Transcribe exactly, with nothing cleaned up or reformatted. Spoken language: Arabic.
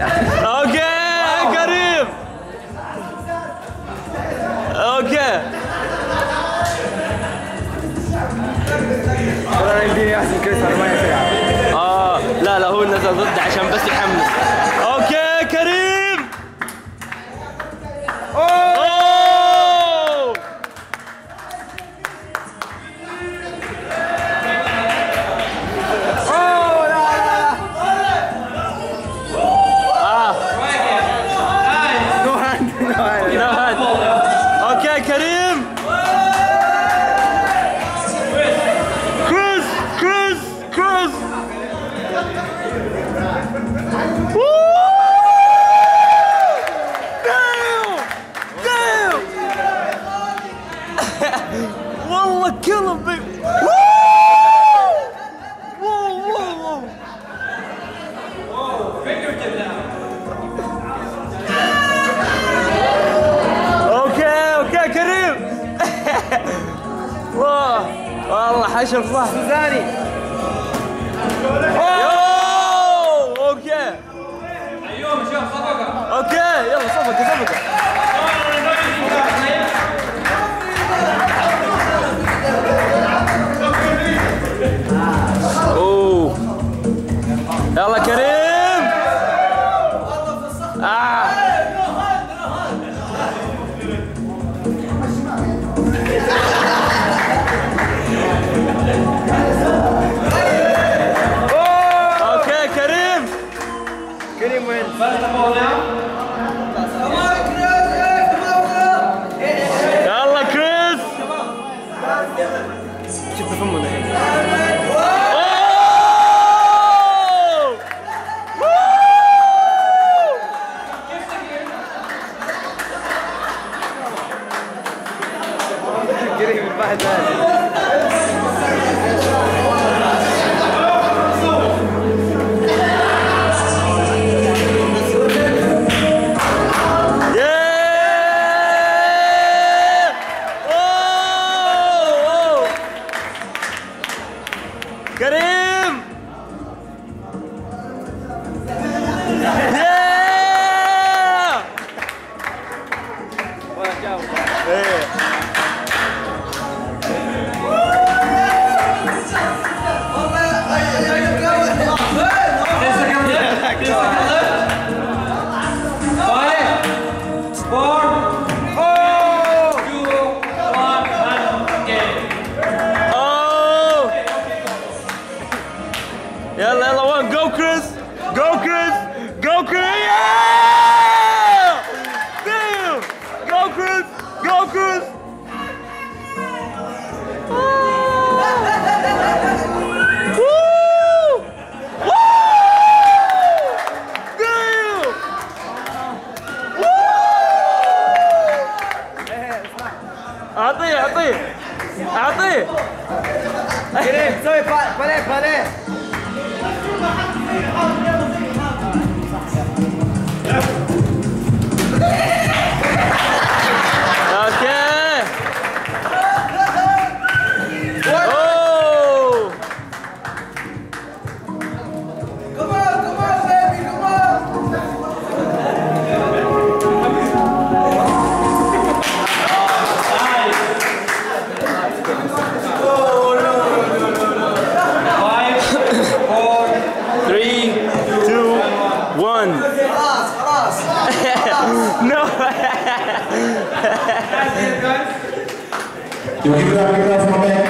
اوكي كريم. اوكي والله يمديني احسن كريس على ما يصير. اه لا لا هو نزل ضد عشان بس يحمس. اوكي كريم. اوه اوكي كريم. كريس كريس كريس. والله كلهم بي. والله حشر صح سوزاني. اوه اوكي ايوه شوف صفقه. اوكي يلا صفقه صفقه. اوه يلا كريم. آه. اوكي كريم. كريم وين؟ يلا كريس. شفت فمه الحين. كريم الواحد كريم. يلا يلا وان جو كريس جو كريس جو كريس. جو كريس جو كريس. اعطيه اعطيه اعطيه. كريم سوي باليه باليه. اوكي. اوه كمان كمان بيبي كمان. three two one. خلاص خلاص. No. You give it up, give it up for my man.